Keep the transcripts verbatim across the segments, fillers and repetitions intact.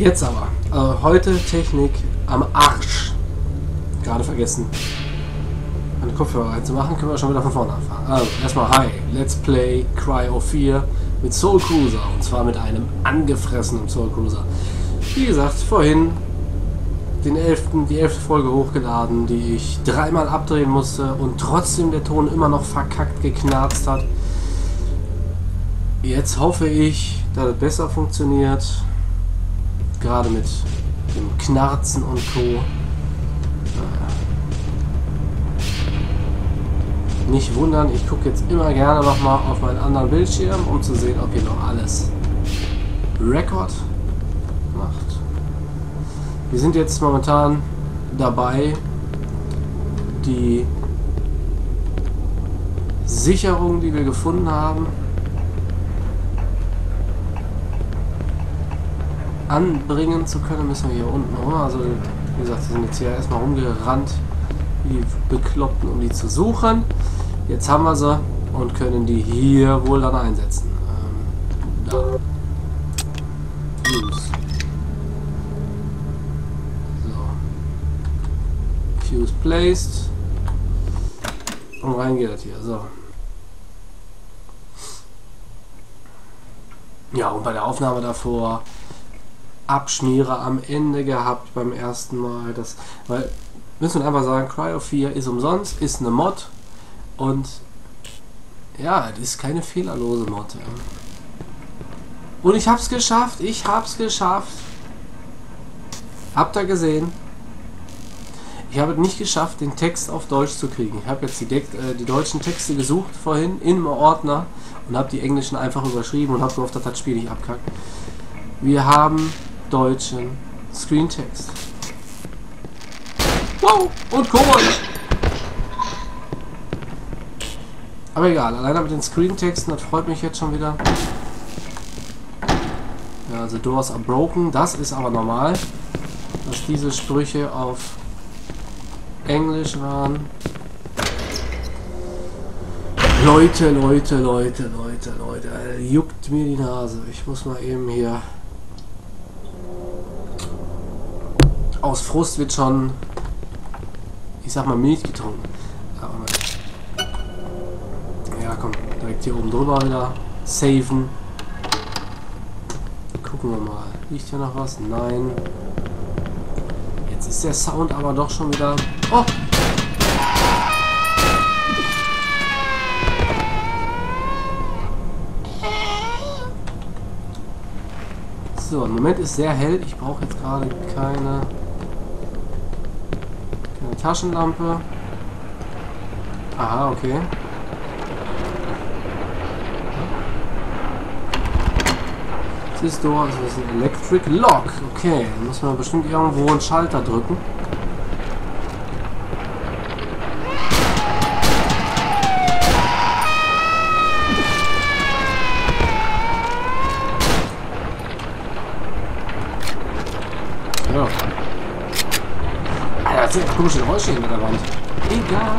Jetzt aber. Also heute Technik am Arsch. Gerade vergessen, meine Kopfhörer reinzumachen, können wir schon wieder von vorne anfangen. Also, erstmal hi, let's play Cry of Fear mit Soul Cruiser. Und zwar mit einem angefressenen Soul Cruiser. Wie gesagt, vorhin den elften, die elfte Folge hochgeladen, die ich dreimal abdrehen musste und trotzdem der Ton immer noch verkackt geknarzt hat. Jetzt hoffe ich, dass es besser funktioniert. Gerade mit dem Knarzen und Co. Nicht wundern, ich gucke jetzt immer gerne nochmal auf meinen anderen Bildschirm, um zu sehen, ob hier noch alles Record macht. Wir sind jetzt momentan dabei, die Sicherung, die wir gefunden haben, anbringen zu können. Müssen wir hier unten rum. Also wie gesagt, wir sind jetzt hier erstmal rumgerannt wie die Bekloppten, um die zu suchen. Jetzt haben wir sie und können die hier wohl dann einsetzen. Ähm, da. Fuse. So. Fuse placed. Und rein geht das hier. So. Ja, und bei der Aufnahme davor Abschmierer am Ende gehabt beim ersten Mal. Das, weil, müssen wir einfach sagen, Cry of Fear ist umsonst, ist eine Mod und ja, das ist keine fehlerlose Mod. Ja. Und ich hab's geschafft, ich hab's geschafft. Habt ihr gesehen? Ich habe es nicht geschafft, den Text auf Deutsch zu kriegen. Ich habe jetzt die, De äh, die deutschen Texte gesucht vorhin im Ordner und habe die englischen einfach überschrieben und habe gehofft, dass das Spiel nicht abkackt. Wir haben deutschen Screentext. Wow! Und Kobold! Aber egal, alleine mit den Screentexten, das freut mich jetzt schon wieder. Ja, also Doors are broken, das ist aber normal, dass diese Sprüche auf Englisch waren. Leute, Leute, Leute, Leute, Leute, Alter, juckt mir die Nase. Ich muss mal eben hier... Aus Frust wird schon, ich sag mal, Milch getrunken. Aber ja, komm, direkt hier oben drüber wieder saven. Gucken wir mal. Liegt hier noch was? Nein. Jetzt ist der Sound aber doch schon wieder... Oh! So, im Moment ist sehr hell. Ich brauche jetzt gerade keine... Taschenlampe. Aha, okay. This door ist ein Electric Lock. Okay, dann muss man bestimmt irgendwo einen Schalter drücken. Ja. Das sind komische Geräusche hinter der Wand. Egal.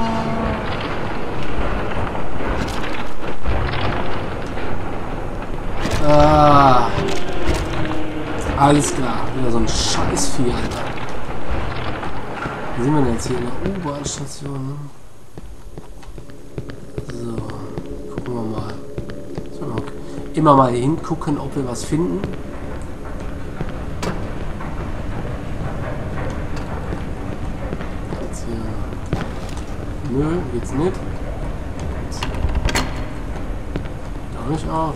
Ah. Alles klar. Wieder so ein Scheißvieh, Alter. Wie sind wir denn jetzt hier in der U-Bahn-Station? Ne? So. Gucken wir mal. So, immer mal hingucken, ob wir was finden. Nö, geht's nicht. Doch nicht auf.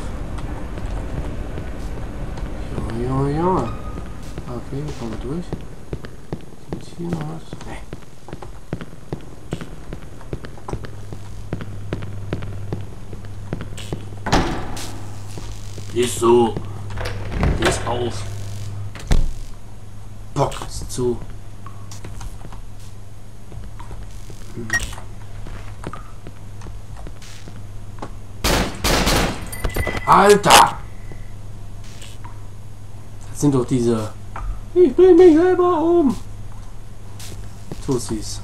Junge, Junge, Junge. Okay, kommen wir durch. Ist hier noch was? Nee. Ist so. Ist auf. Bock zu. Hm. Alter! Das sind doch diese... Ich bring mich selber um! Tussis.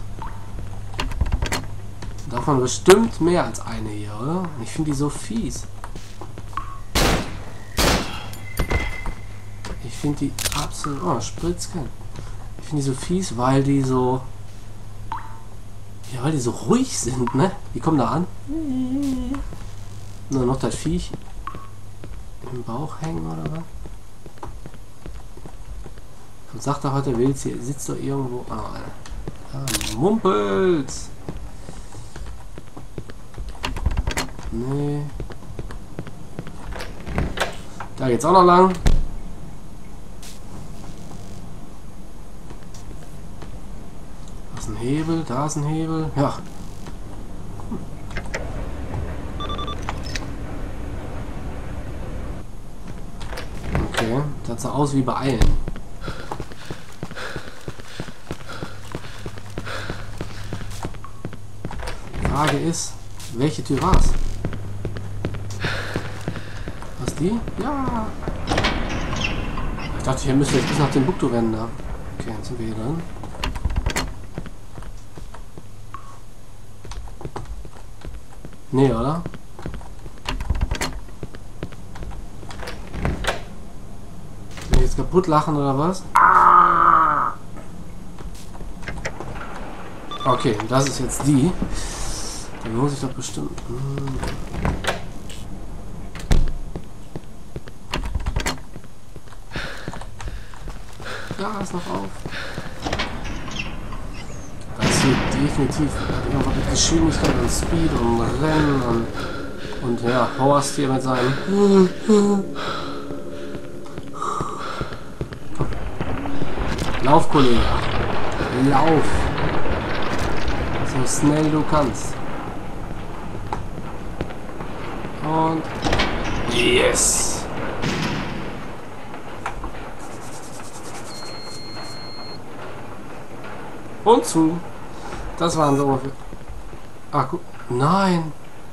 Davon bestimmt mehr als eine hier, oder? Ich finde die so fies. Ich Ich finde die absolut... Oh, Spritzken. Ich finde die so fies, weil die so... Ja, weil die so ruhig sind, ne? Die kommen da an. Nur noch das Viech im Bauch hängen oder was? Und sagt er heute, will sie sitzt doch irgendwo. Oh, ah, Mumpels! Nee. Da geht's auch noch lang. Da ist ein Hebel, da ist ein Hebel. Ja. Okay, das sah aus wie beeilen. Die Frage ist, welche Tür war's? Was die? Ja! Ich dachte, hier müsste jetzt bis nach dem Buktu rennen da. Okay, jetzt sind wir hier drin. Nee, oder? Will ich jetzt kaputt lachen oder was? Ah! Okay, das ist jetzt die. Da muss ich doch bestimmt... Hm. Ja, ist noch auf. Das hier definitiv irgendwas mit Geschwindigkeit und Speed und Rennen und, und ja, Horst hier mit seinem... Lauf, Kollege. Lauf. So schnell du kannst. Und... Yes! Und zu. Das waren so ungefähr... Ach, guck. Nein!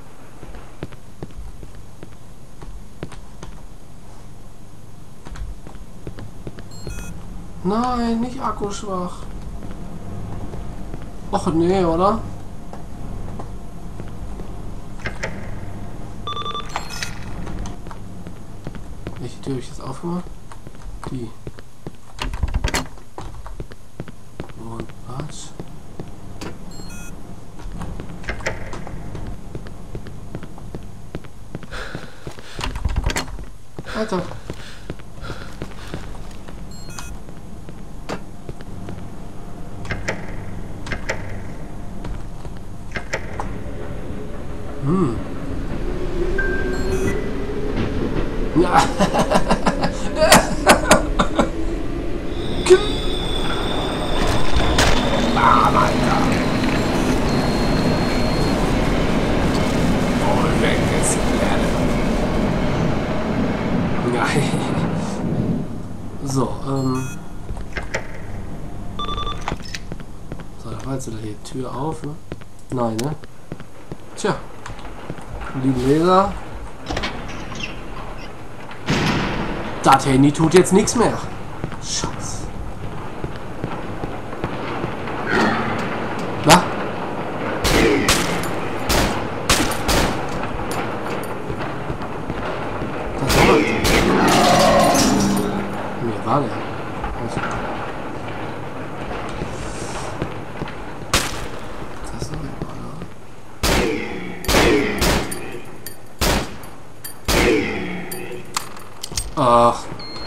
Nein, nicht akkuschwach. Och nee, oder? Welche Tür habe ich jetzt aufgemacht? Die. Und was? Alter. Hm. Ja. Ah, Alter. Voll weggesklärt. So, ähm. So, da war jetzt wieder die Tür auf, ne? Nein, ne? Tja. Lieben Leser. Das Handy tut jetzt nichts mehr. Scheiße. Na? Das war das. Mir war der. Also. Das ist aber, ach.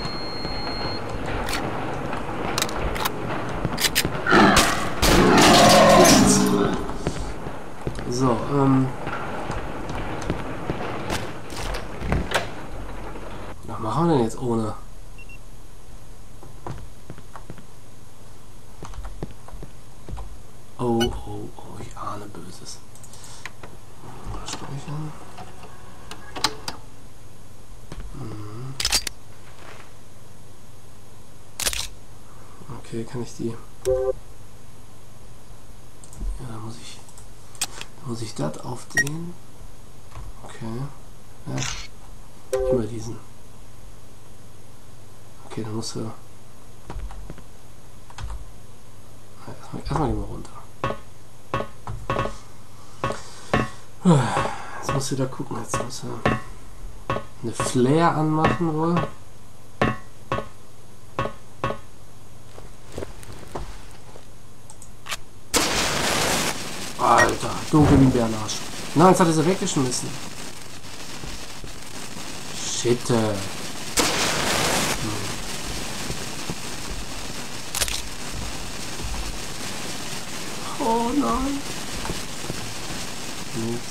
So, ähm. Was machen wir denn jetzt ohne? Oh, oh, oh, ich ahne Böses. Speichern. Mhm. Okay, kann ich die... Ja, da muss ich... Da muss ich das auf den... Okay. Ja. Immer diesen. Okay, dann musst du... Ja, erstmal, erstmal gehen wir runter. Jetzt musst du da gucken. Jetzt musst du eine Flare anmachen wohl. Alter, dunkel wie ein Bärenarsch. Nein, jetzt hat er sie weggeschmissen. Shit. Hm. Oh nein. Nichts.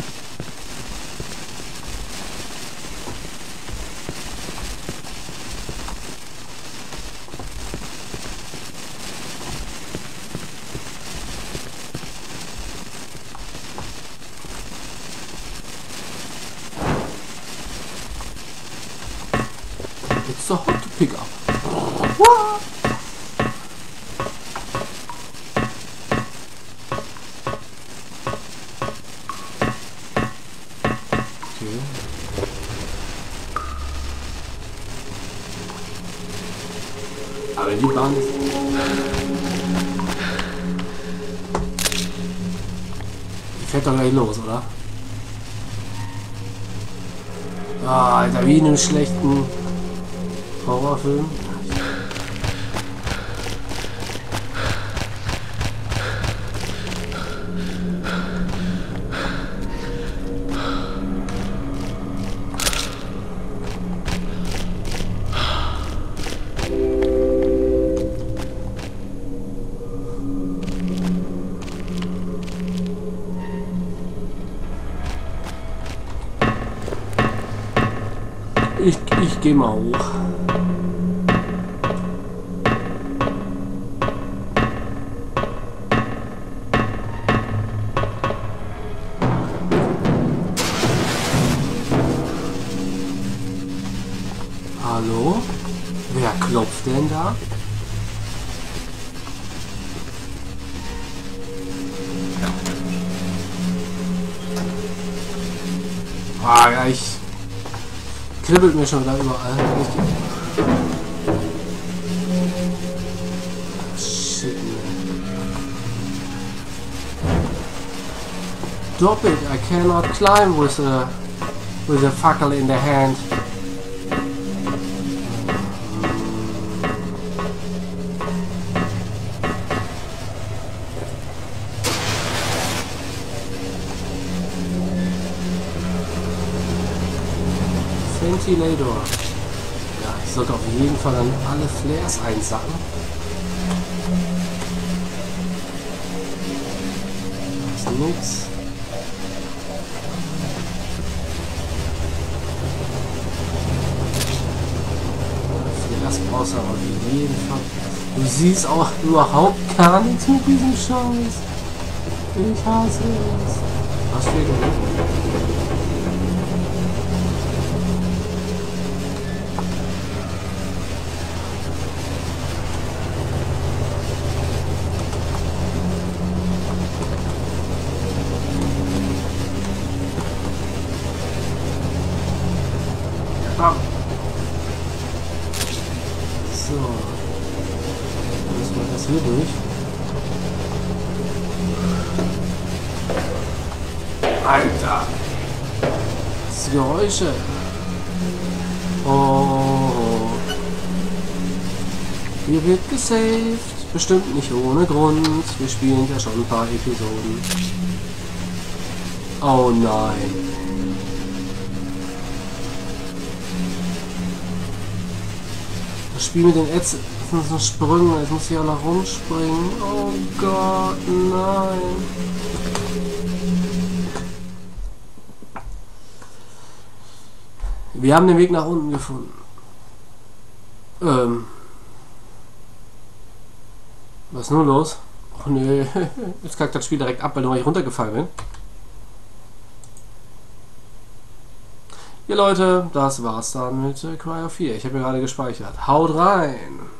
It's so hot to pick up. What? Okay. Aber die Bahn ist... Die fährt doch gleich los, oder? Ah, Alter, wie in einem schlechten Horrorfilm. Ich, ich gehe mal hoch. Hallo? Wer klopft denn da? Ah, ja, ich... kribbelt mir schon da überall. Shit, man. Stop it! I cannot climb with a with a fackel in the hand. Ventilator. Ja, ich sollte auf jeden Fall dann alle Flares einsacken. Das ist nix. Flares brauchst du aber auf jeden Fall. Du siehst auch überhaupt gar nichts mit diesem Scheiß. Ich hasse es. Was fehlt denn? Ah. So. Dann müssen wir das hier durch. Alter! Das Geräusche! Oh! Hier wird gesaved. Bestimmt nicht ohne Grund. Wir spielen ja schon ein paar Episoden. Oh nein! Das Spiel mit den Ätzen, so Sprüngen, jetzt muss ich auch noch rumspringen. Oh Gott, nein. Wir haben den Weg nach unten gefunden. Ähm. Was ist nun los? Oh nö, jetzt kackt das Spiel direkt ab, weil nur ich runtergefallen bin. Ja Leute, das war's dann mit Cry of vier. Ich habe mir gerade gespeichert. Haut rein!